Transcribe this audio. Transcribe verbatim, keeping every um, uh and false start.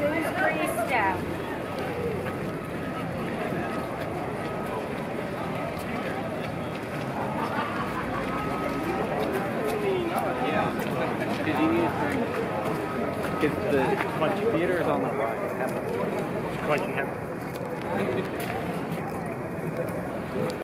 Bloomsbury Stout. Yeah. Because you need to drink. Because the Crunchy Theater is on the rise. Crunchy Heaven.